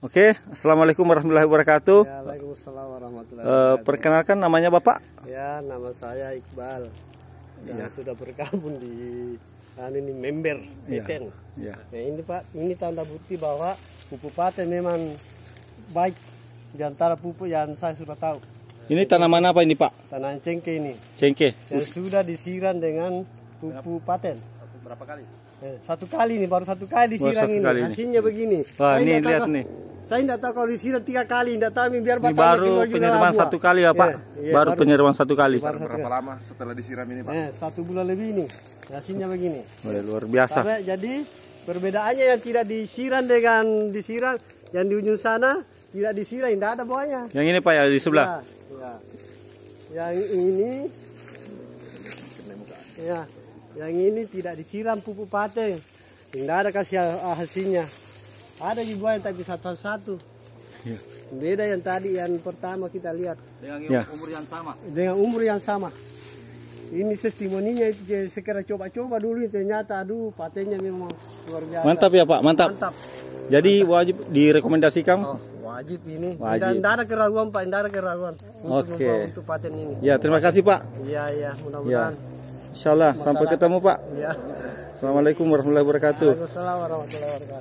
Oke, assalamualaikum warahmatullahi wabarakatuh. Ya, waalaikumsalam warahmatullahi wabarakatuh. Perkenalkan namanya Bapak? Ya, nama saya Iqbal. Yang sudah bergabung di ini member Eten. Ya. Nah, ini Pak, ini tanda bukti bahwa pupuk paten memang baik di antara pupuk yang saya sudah tahu. Ini tanaman apa ini Pak? Tanaman cengkeh ini. Cengkeh. Yang sudah disiram dengan pupuk paten. Berapa kali? Satu kali nih, baru satu kali disiram ini. Hasilnya begini. Wah, Saya ini nggak lihat tahu- nih. Saya tidak tahu kalau disiram 3 kali, tidak tahu biar Ini baru penyiraman satu kali ya Pak? Baru penyiraman satu kali. Berapa lama setelah disiram ini Pak? 1 bulan lebih ini. Hasilnya begini. Wah, luar biasa. Jadi perbedaannya yang tidak disiram dengan disiram, yang di ujung sana tidak disiram, tidak ada buahnya. Yang ini Pak ya di sebelah. Ya. Yang ini, ya, yang ini tidak disiram pupuk paten, tidak ada kasih hasilnya. Ada di buah yang tapi satu-satu. Ya. Beda yang tadi yang pertama kita lihat. Ya. Umur yang sama. Dengan umur yang sama. Ini testimoninya itu sekarang coba-coba dulu ternyata aduh patennya memang luar biasa. Mantap ya Pak, mantap. Mantap. Jadi wajib direkomendasikan. Oh, wajib ini. Wajib. Tidak ada keraguan Pak, tidak ada keraguan Oke. untuk paten ini. Ya, terima kasih Pak. Iya, iya, mudah-mudahan. Insyaallah sampai ketemu Pak. Ya. Assalamualaikum warahmatullahi wabarakatuh. Waalaikumsalam warahmatullahi wabarakatuh.